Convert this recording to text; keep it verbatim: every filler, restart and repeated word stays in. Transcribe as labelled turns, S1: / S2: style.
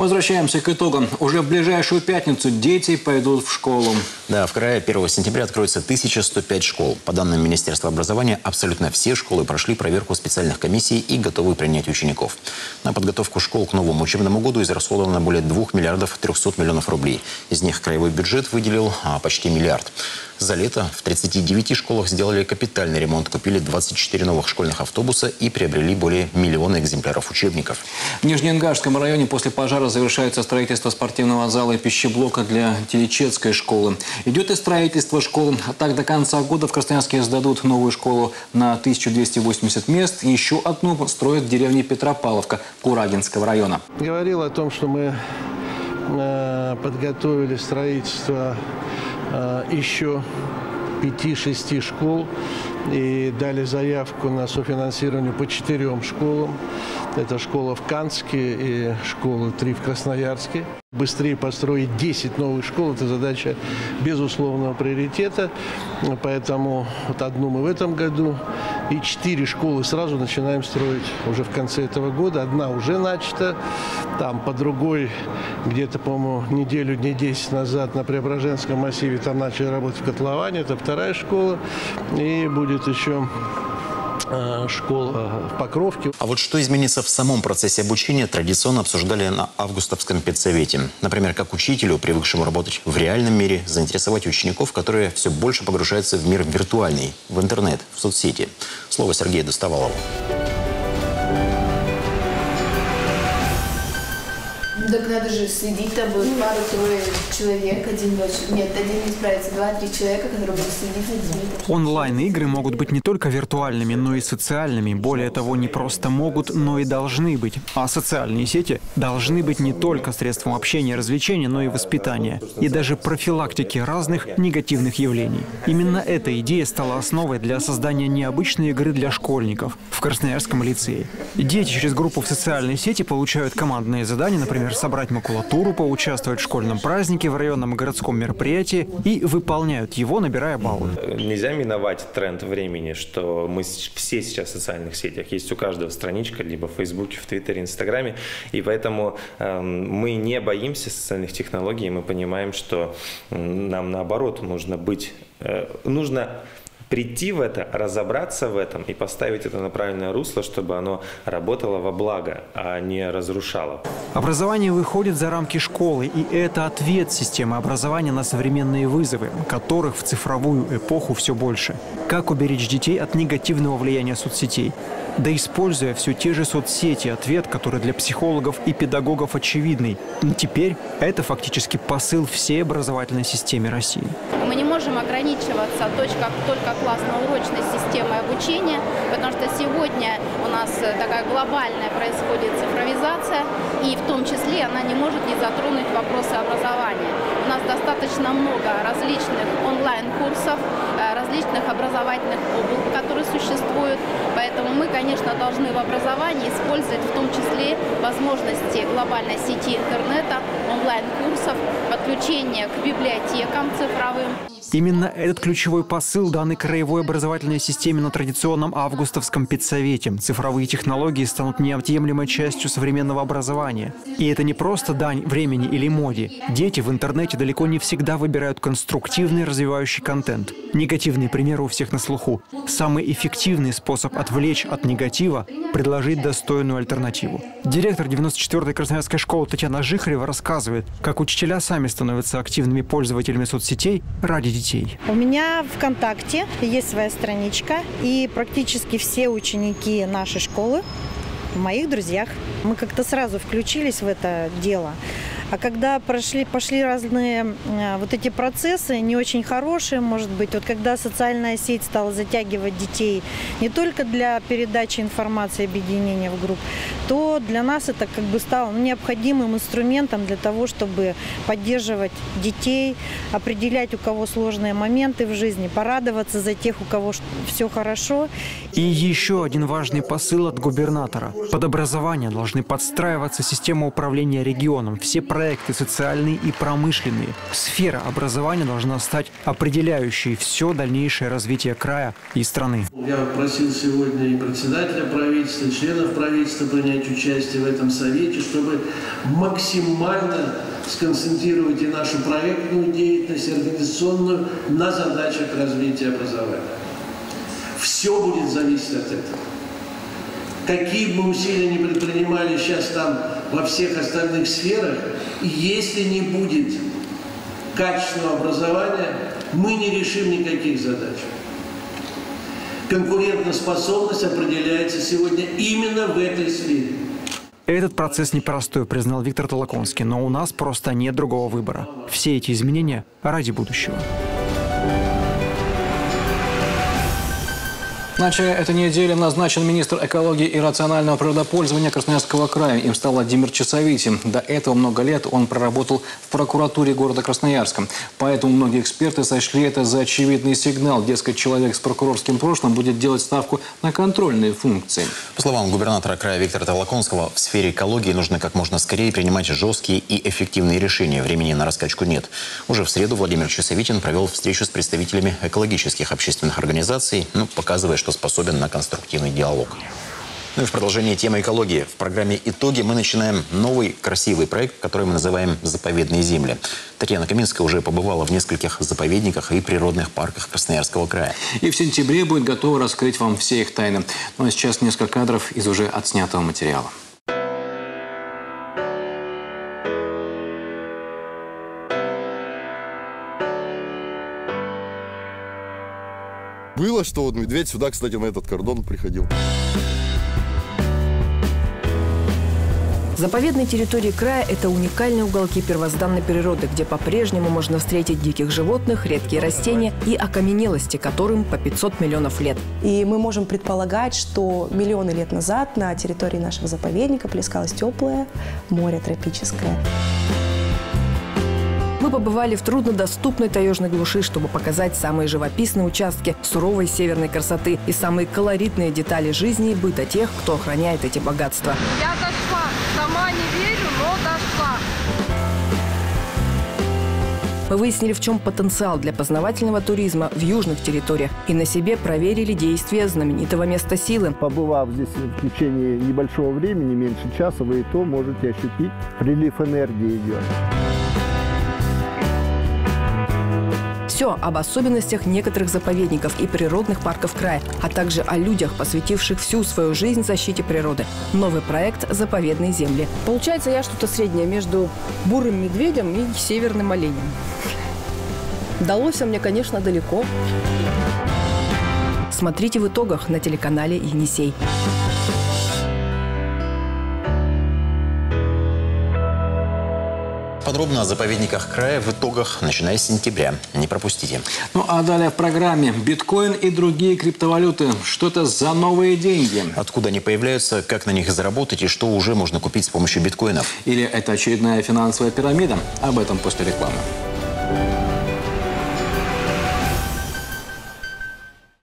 S1: Возвращаемся к итогам. Уже в ближайшую пятницу дети пойдут в школу.
S2: Да, в крае первого сентября откроется тысяча сто пять школ. По данным Министерства образования, абсолютно все школы прошли проверку специальных комиссий и готовы принять учеников. На подготовку школ к новому учебному году израсходовано более двух миллиардов трехсот миллионов рублей. Из них краевой бюджет выделил а, почти миллиард. За лето в тридцати девяти школах сделали капитальный ремонт, купили двадцать четыре новых школьных автобуса и приобрели более миллиона экземпляров учебников.
S1: В Нижнеангарском районе после пожара завершается строительство спортивного зала и пищеблока для Телечецкой школы. Идет и строительство школ. Так до конца года в Красноярске сдадут новую школу на тысячу двести восемьдесят мест. Еще одну строят в деревне Петропавловка Курагинского района.
S3: Говорил о том, что мы э, подготовили строительство э, еще пяти-шести школ и дали заявку на софинансирование по четырем школам. Это школа в Канске и школа три в Красноярске. Быстрее построить десять новых школ – это задача безусловного приоритета. Поэтому вот одну мы в этом году и четыре школы сразу начинаем строить уже в конце этого года. Одна уже начата. Там по другой где-то, по-моему, неделю, дней десять назад на Преображенском массиве там начали работать в котловане. Это вторая школа. И будет еще школа в Покровке.
S2: А вот что изменится в самом процессе обучения, традиционно обсуждали на августовском педсовете. Например, как учителю, привыкшему работать в реальном мире, заинтересовать учеников, которые все больше погружаются в мир виртуальный, в интернет, в соцсети. Слово Сергею Достовалову.
S4: Так надо же следить, там будет пару-трое человек, один нет, один не справится, два-три человека, которые будут следить за детьми.
S5: Онлайн-игры могут быть не только виртуальными, но и социальными. Более того, не просто могут, но и должны быть. А социальные сети должны быть не только средством общения и развлечения, но и воспитания. И даже профилактики разных негативных явлений. Именно эта идея стала основой для создания необычной игры для школьников в Красноярском лицее. Дети через группу в социальной сети получают командные задания, например, собрать макулатуру, поучаствовать в школьном празднике, в районном и городском мероприятии и выполняют его, набирая баллы.
S6: Нельзя миновать тренд времени, что мы все сейчас в социальных сетях. Есть у каждого страничка, либо в Фейсбуке, в Твиттере, Инстаграме. И поэтому э, мы не боимся социальных технологий. Мы понимаем, что нам наоборот нужно быть, э, нужно прийти в это, разобраться в этом и поставить это на правильное русло, чтобы оно работало во благо, а не разрушало.
S5: Образование выходит за рамки школы, и это ответ системы образования на современные вызовы, которых в цифровую эпоху все больше. Как уберечь детей от негативного влияния соцсетей? Да используя все те же соцсети, ответ, который для психологов и педагогов очевидный. Но теперь это фактически посыл всей образовательной системе России.
S7: Мы не можем ограничиваться только, только классно-урочной системой обучения, потому что сегодня у нас такая глобальная происходит цифровизация, и в том числе она не может не затронуть вопросы образования. У нас достаточно много различных онлайн-курсов, различных образовательных областей, которые существуют, поэтому мы, конечно, должны в образовании использовать в том числе возможности глобальной сети интернета, онлайн-курсов, подключения к библиотекам цифровым.
S5: Именно этот ключевой посыл, данный краевой образовательной системе на традиционном августовском педсовете. Цифровые технологии станут неотъемлемой частью современного образования. И это не просто дань времени или моде. Дети в интернете далеко не всегда выбирают конструктивный развивающий контент. Негативные примеры у всех на слуху. Самый эффективный способ отвлечь от негатива – предложить достойную альтернативу. Директор девяносто четвёртой Красноярской школы Татьяна Жихарева рассказывает, как учителя сами становятся активными пользователями соцсетей ради детей.
S8: У меня в ВКонтакте есть своя страничка, и практически все ученики нашей школы в моих друзьях. Мы как-то сразу включились в это дело. А когда прошли, пошли разные э, вот эти процессы, не очень хорошие, может быть, вот когда социальная сеть стала затягивать детей не только для передачи информации, объединения в групп, то для нас это как бы стало необходимым инструментом для того, чтобы поддерживать детей, определять, у кого сложные моменты в жизни, порадоваться за тех, у кого все хорошо.
S5: И еще один важный посыл от губернатора. Под образование должны подстраиваться система управления регионом, все проекты социальные и промышленные. Сфера образования должна стать определяющей все дальнейшее развитие края и страны.
S3: Я просил сегодня и председателя правительства, и членов правительства принять принять участие в этом совете, чтобы максимально сконцентрировать и нашу проектную деятельность, и организационную на задачах развития образования. Все будет зависеть от этого. Какие бы мы усилия ни предпринимали сейчас там во всех остальных сферах, если не будет качественного образования, мы не решим никаких задач. Конкурентоспособность определяется сегодня именно в этой сфере.
S5: Этот процесс непростой, признал Виктор Толоконский, но у нас просто нет другого выбора. Все эти изменения ради будущего.
S1: В начале этой недели назначен министр экологии и рационального природопользования Красноярского края. Им стал Владимир Часовитин. До этого много лет он проработал в прокуратуре города Красноярска. Поэтому многие эксперты сочли это за очевидный сигнал. Дескать, человек с прокурорским прошлым будет делать ставку на контрольные функции.
S2: По словам губернатора края Виктора Толоконского, в сфере экологии нужно как можно скорее принимать жесткие и эффективные решения. Времени на раскачку нет. Уже в среду Владимир Часовитин провел встречу с представителями экологических общественных организаций, ну, показывая, что способен на конструктивный диалог. Ну и в продолжении темы экологии. В программе «Итоги» мы начинаем новый красивый проект, который мы называем «Заповедные земли». Татьяна Каминская уже побывала в нескольких заповедниках и природных парках Красноярского края.
S1: И в сентябре будет готова раскрыть вам все их тайны. Ну а сейчас несколько кадров из уже отснятого материала.
S9: Было, что вот медведь сюда, кстати, на этот кордон приходил.
S10: Заповедные территории края – это уникальные уголки первозданной природы, где по-прежнему можно встретить диких животных, редкие растения и окаменелости, которым по пятьсот миллионов лет.
S11: И мы можем предполагать, что миллионы лет назад на территории нашего заповедника плескалось теплое море тропическое.
S10: Мы побывали в труднодоступной таежной глуши, чтобы показать самые живописные участки суровой северной красоты и самые колоритные детали жизни и быта тех, кто охраняет эти богатства.
S12: Я дошла. Сама не верю, но дошла.
S10: Мы выяснили, в чем потенциал для познавательного туризма в южных территориях и на себе проверили действия знаменитого места силы.
S13: Побывав здесь в течение небольшого времени, меньше часа, вы и то можете ощутить, прилив энергии идет.
S10: Все об особенностях некоторых заповедников и природных парков края, а также о людях, посвятивших всю свою жизнь защите природы. Новый проект «Заповедные земли».
S14: Получается, я что-то среднее между бурым медведем и северным оленем. Далось мне, конечно, далеко.
S10: Смотрите в итогах на телеканале «Енисей».
S2: Подробно о заповедниках края в итогах, начиная с сентября. Не пропустите.
S1: Ну а далее в программе биткоин и другие криптовалюты. Что это за новые деньги?
S2: Откуда они появляются, как на них заработать и что уже можно купить с помощью биткоинов?
S1: Или это очередная финансовая пирамида? Об этом после рекламы.